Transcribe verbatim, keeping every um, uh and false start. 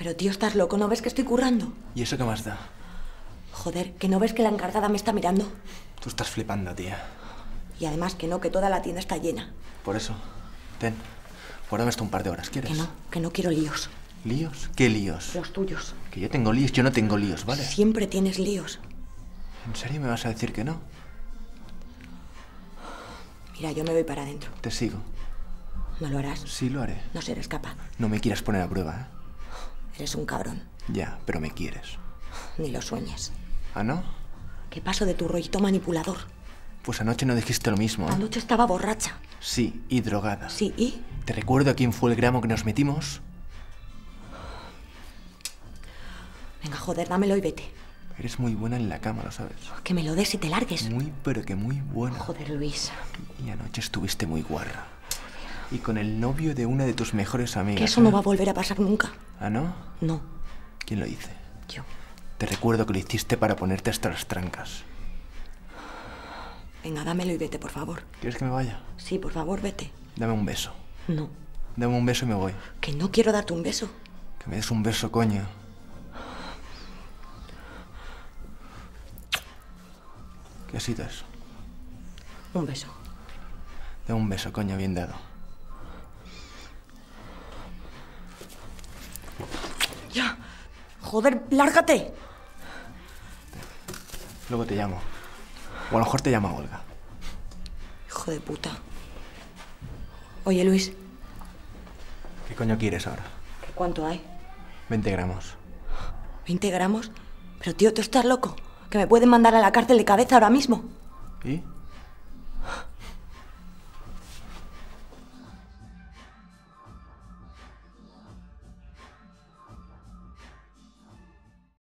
Pero tío, estás loco, ¿no ves que estoy currando? ¿Y eso qué más da? Joder, ¿que no ves que la encargada me está mirando? Tú estás flipando, tía. Y además que no, que toda la tienda está llena. Por eso, ten, guárdame esto un par de horas, ¿quieres? Que no, que no quiero líos. ¿Líos? ¿Qué líos? Los tuyos. Que yo tengo líos, yo no tengo líos, ¿vale? Siempre tienes líos. ¿En serio me vas a decir que no? Mira, yo me voy para adentro. Te sigo. ¿No lo harás? Sí lo haré. No serás capaz. No me quieras poner a prueba, ¿eh? Eres un cabrón. Ya, pero me quieres. Ni lo sueñes. ¿Ah, no? ¿Qué paso de tu rollito manipulador? Pues anoche no dijiste lo mismo, ¿eh? Anoche estaba borracha. Sí, y drogada. Sí, ¿y? ¿Te recuerdo a quién fue el gramo que nos metimos? Venga, joder, dámelo y vete. Eres muy buena en la cama, ¿lo sabes? Que me lo des y te largues. Muy, pero que muy buena. Joder, Luis. Y anoche estuviste muy guarra. Y con el novio de una de tus mejores amigas. Que eso ¿eh? no va a volver a pasar nunca. ¿Ah, no? No. ¿Quién lo dice? Yo. Te recuerdo que lo hiciste para ponerte hasta las trancas. Venga, dámelo y vete, por favor. ¿Quieres que me vaya? Sí, por favor, vete. Dame un beso. No. Dame un beso y me voy. Que no quiero darte un beso. Que me des un beso, coño. ¿Qué ha sido eso? Un beso. Dame un beso, coño, bien dado. ¡Ya! ¡Joder, lárgate! Luego te llamo. O a lo mejor te llama Olga. Hijo de puta. Oye, Luis. ¿Qué coño quieres ahora? ¿Cuánto hay? veinte gramos. ¿veinte gramos? Pero tío, ¿tú estás loco? Que me pueden mandar a la cárcel de cabeza ahora mismo. ¿Y?